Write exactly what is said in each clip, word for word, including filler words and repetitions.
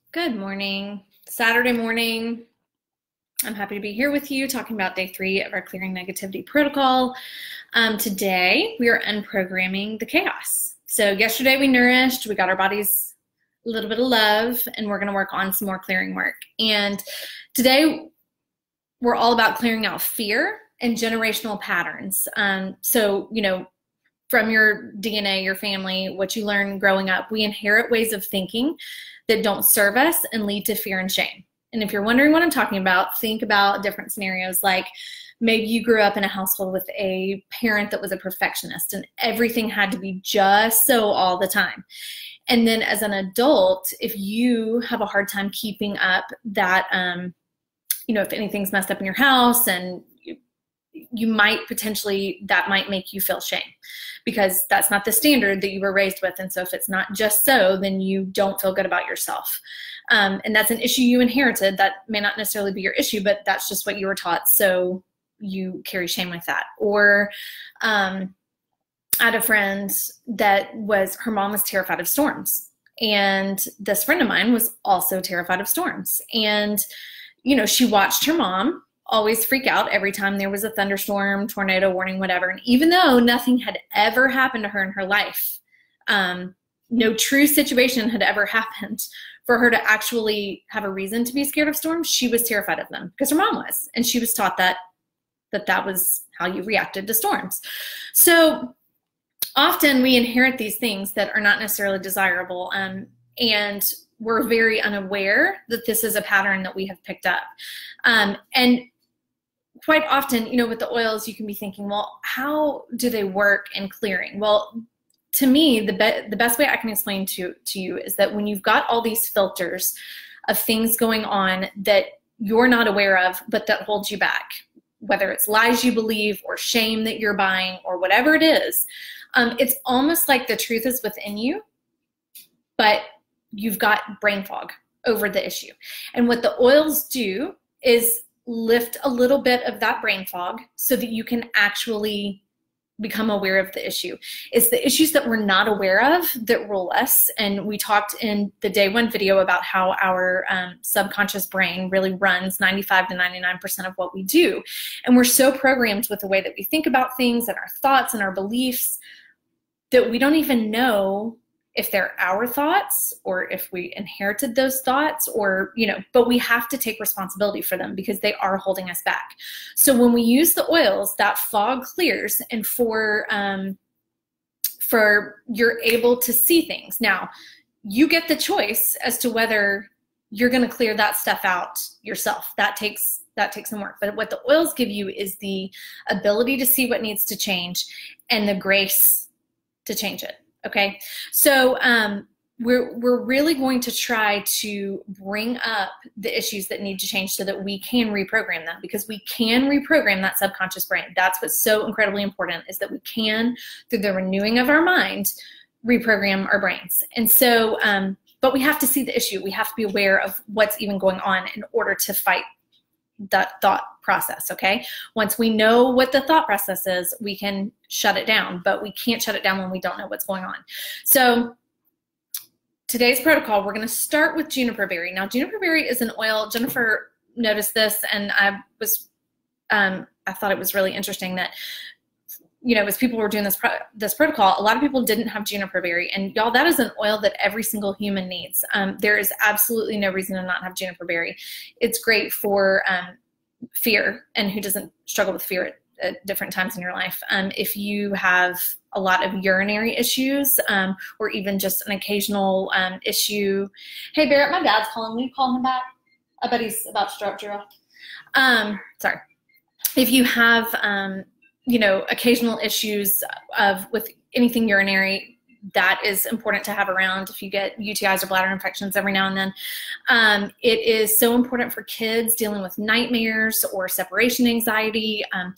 Good morning. Saturday morning. I'm happy to be here with you talking about day three of our Clearing Negativity protocol. Um, today, we are unprogramming the chaos. So yesterday we nourished, we got our bodies a little bit of love, and we're gonna work on some more clearing work. And today, we're all about clearing out fear and generational patterns. Um, so, you know, from your D N A, your family, what you learn growing up, we inherit ways of thinking that don't serve us and lead to fear and shame. And if you're wondering what I'm talking about, think about different scenarios like maybe you grew up in a household with a parent that was a perfectionist and everything had to be just so all the time. And then as an adult, if you have a hard time keeping up that, um, you know, if anything's messed up in your house and you, you might potentially, that might make you feel shame because that's not the standard that you were raised with. And so if it's not just so, then you don't feel good about yourself. Um, and that's an issue you inherited. That may not necessarily be your issue, but that's just what you were taught. So you carry shame with that. Or um, I had a friend that was, her mom was terrified of storms. And this friend of mine was also terrified of storms. And, you know, she watched her mom always freak out every time there was a thunderstorm, tornado warning, whatever. And even though nothing had ever happened to her in her life, um, no true situation had ever happened for her to actually have a reason to be scared of storms, she was terrified of them because her mom was. And she was taught that that, that was how you reacted to storms. So often we inherit these things that are not necessarily desirable. Um, and we're very unaware that this is a pattern that we have picked up. Um, and quite often, you know, with the oils, you can be thinking, well, how do they work in clearing? Well, to me, the, be the best way I can explain to, to you is that when you've got all these filters of things going on that you're not aware of, but that holds you back, whether it's lies you believe or shame that you're buying or whatever it is, um, it's almost like the truth is within you, but you've got brain fog over the issue. And what the oils do is lift a little bit of that brain fog so that you can actually become aware of the issue. It's the issues that we're not aware of that rule us. And we talked in the day one video about how our um, subconscious brain really runs ninety-five to ninety-nine percent of what we do. And we're so programmed with the way that we think about things and our thoughts and our beliefs that we don't even know if they're our thoughts or if we inherited those thoughts or, you know, but we have to take responsibility for them because they are holding us back. So when we use the oils, that fog clears and for, um, for you're able to see things. Now, you get the choice as to whether you're going to clear that stuff out yourself. That takes, that takes some work. But what the oils give you is the ability to see what needs to change and the grace to change it. Okay, so um, we're, we're really going to try to bring up the issues that need to change so that we can reprogram them because we can reprogram that subconscious brain. That's what's so incredibly important is that we can, through the renewing of our mind, reprogram our brains. And so, um, but we have to see the issue. We have to be aware of what's even going on in order to fight that thought process, okay? Once we know what the thought process is, we can shut it down, but we can't shut it down when we don't know what's going on. So today's protocol, we're gonna start with juniper berry. Now, juniper berry is an oil. Jennifer noticed this, and I was, um, I thought it was really interesting that, you know, as people were doing this pro this protocol, a lot of people didn't have juniper berry, and y'all, that is an oil that every single human needs. Um, there is absolutely no reason to not have juniper berry. It's great for um, fear, and who doesn't struggle with fear at, at different times in your life? Um, if you have a lot of urinary issues, um, or even just an occasional um, issue. Hey, Barrett, my dad's calling. Will you call him back? I bet he's about to drop you off. Um, sorry. If you have um, you know, occasional issues of with anything urinary, that is important to have around if you get U T Is or bladder infections every now and then. Um, it is so important for kids dealing with nightmares or separation anxiety. Um,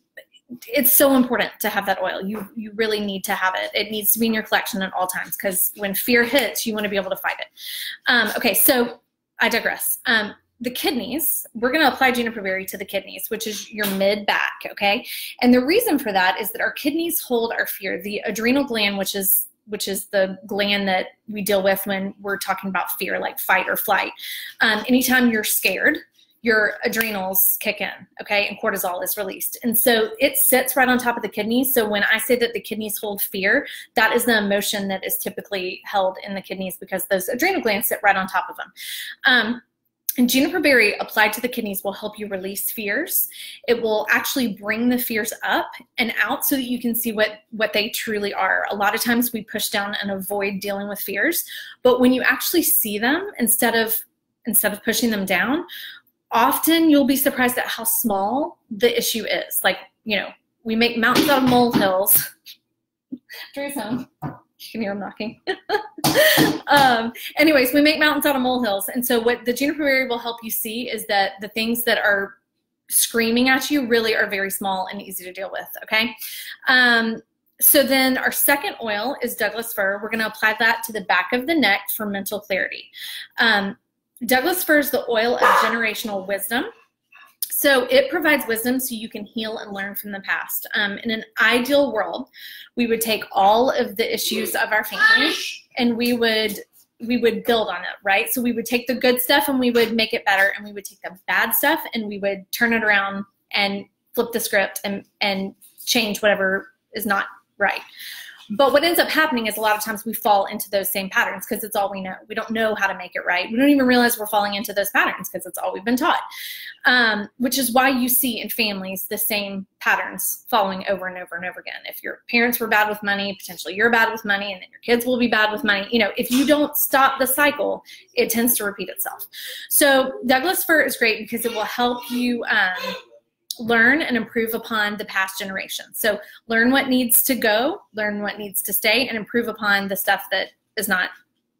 it's so important to have that oil. You, you really need to have it. It needs to be in your collection at all times because when fear hits, you want to be able to fight it. Um, okay, so I digress. Um, the kidneys, we're going to apply juniper berry to the kidneys, which is your mid-back, okay? And the reason for that is that our kidneys hold our fear. The adrenal gland, which is which is the gland that we deal with when we're talking about fear, like fight or flight. Um, anytime you're scared, your adrenals kick in, okay, and cortisol is released. And so it sits right on top of the kidneys. So when I say that the kidneys hold fear, that is the emotion that is typically held in the kidneys because those adrenal glands sit right on top of them. Um, and juniper berry applied to the kidneys will help you release fears. It will actually bring the fears up and out so that you can see what, what they truly are. A lot of times we push down and avoid dealing with fears, but when you actually see them instead of, instead of pushing them down, often you'll be surprised at how small the issue is. Like, you know, we make mountains out of molehills. Drew's home. You can hear him knocking. um, anyways, we make mountains out of molehills. And so what the juniper berry will help you see is that the things that are screaming at you really are very small and easy to deal with, okay? Um, so then our second oil is Douglas fir. We're going to apply that to the back of the neck for mental clarity. Um, Douglas fir is the oil of generational wisdom. So it provides wisdom so you can heal and learn from the past. Um, in an ideal world, we would take all of the issues of our family and we would we would build on it, right? So we would take the good stuff and we would make it better, and we would take the bad stuff and we would turn it around and flip the script and, and change whatever is not right. But what ends up happening is a lot of times we fall into those same patterns because it's all we know. We don't know how to make it right. We don't even realize we're falling into those patterns because it's all we've been taught, um, which is why you see in families the same patterns following over and over and over again. If your parents were bad with money, potentially you're bad with money, and then your kids will be bad with money. You know, if you don't stop the cycle, it tends to repeat itself. So Douglas fir is great because it will help you um, learn and improve upon the past generation. So learn what needs to go, learn what needs to stay, and improve upon the stuff that is not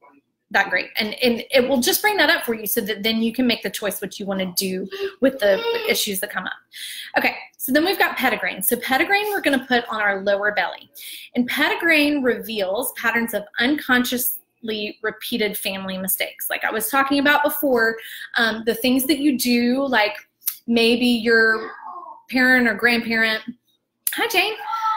that great. And, and it will just bring that up for you so that then you can make the choice what you want to do with the issues that come up. Okay, so then we've got petitgrain. So petitgrain we're going to put on our lower belly. And petitgrain reveals patterns of unconsciously repeated family mistakes. Like I was talking about before, um, the things that you do, like maybe your parent or grandparent, hi Jane,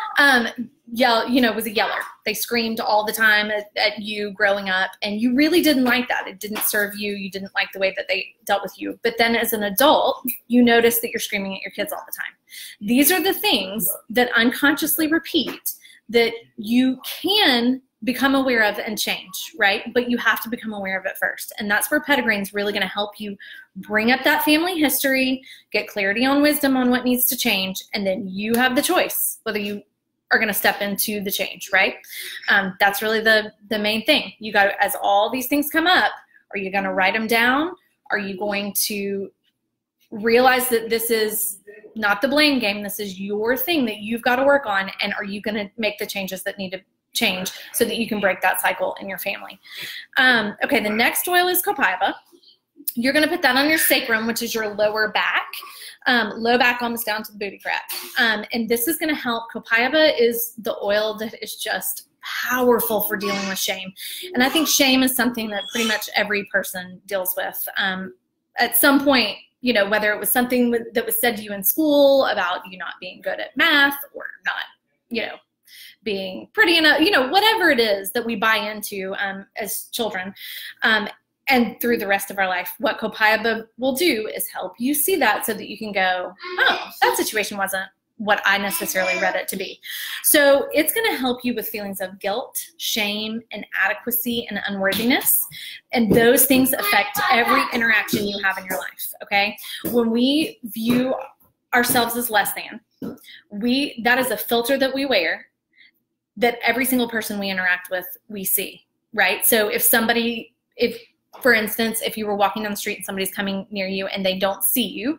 um, yell, you know, was a yeller. They screamed all the time at, at you growing up, and you really didn't like that. It didn't serve you. You didn't like the way that they dealt with you. But then as an adult, you notice that you're screaming at your kids all the time. These are the things that unconsciously repeat that you can become aware of and change, right? But you have to become aware of it first. And that's where petitgrain is really going to help you bring up that family history, get clarity on wisdom on what needs to change, and then you have the choice whether you are going to step into the change, right? Um, that's really the, the main thing. You got to, as all these things come up, are you going to write them down? Are you going to realize that this is not the blame game? This is your thing that you've got to work on. And are you going to make the changes that need to change so that you can break that cycle in your family? Um, okay, the next oil is copaiba. You're going to put that on your sacrum, which is your lower back, um, low back almost down to the booty crack. Um, and this is going to help. Copaiba is the oil that is just powerful for dealing with shame. And I think shame is something that pretty much every person deals with um, at some point, you know, whether it was something that was said to you in school about you not being good at math or not, you know, being pretty enough, you know, whatever it is that we buy into um, as children. Um, and through the rest of our life, what copaiba will do is help you see that so that you can go, oh, that situation wasn't what I necessarily read it to be. So it's going to help you with feelings of guilt, shame, inadequacy, and unworthiness. And those things affect every interaction you have in your life, okay? When we view ourselves as less than, we that is a filter that we wear that every single person we interact with, we see, right? So if somebody, if, for instance, if you were walking down the street and somebody's coming near you and they don't see you,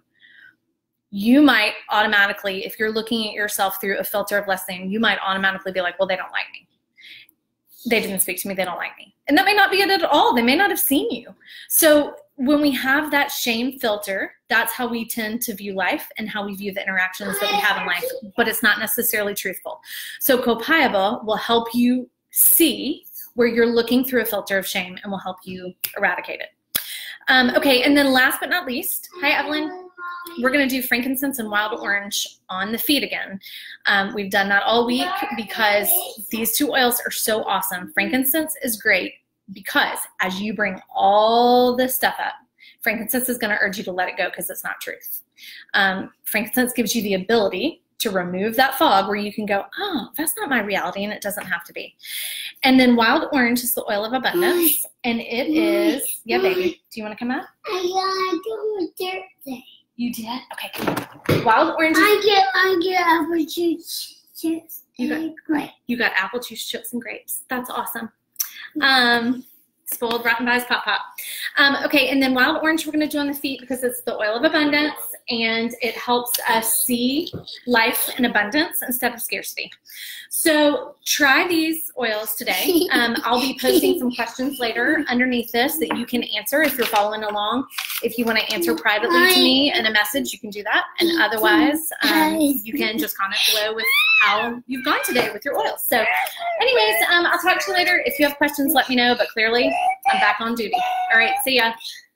you might automatically, if you're looking at yourself through a filter of less than, you might automatically be like, well, they don't like me. They didn't speak to me, they don't like me. And that may not be it at all. They may not have seen you. So when we have that shame filter, that's how we tend to view life and how we view the interactions that we have in life, but it's not necessarily truthful. So copaiba will help you see where you're looking through a filter of shame and will help you eradicate it. Um, okay, and then last but not least, hi Evelyn. we're going to do frankincense and wild orange on the feet again. Um, we've done that all week because these two oils are so awesome. Frankincense is great because as you bring all this stuff up, frankincense is going to urge you to let it go because it's not truth. Um, frankincense gives you the ability to remove that fog where you can go, oh, that's not my reality, and it doesn't have to be. And then wild orange is the oil of abundance, and it is, yeah, baby, do you want to come out? I got a birthday. You did? Okay, come on. Wild orange is, I get, I get apple juice, chips, You got- and grapes. you got apple juice, chips, and grapes. That's awesome. Um, spoiled, rotten pies, pop, pop. Um, okay, and then wild orange we're going to do on the feet because it's the oil of abundance, and it helps us see life in abundance instead of scarcity. So try these oils today. Um, I'll be posting some questions later underneath this that you can answer if you're following along. If you want to answer privately to me in a message, you can do that. And otherwise, um, you can just comment below with how you've gone today with your oils. So anyways, um, I'll talk to you later. If you have questions, let me know. But clearly, I'm back on duty. All right, see ya.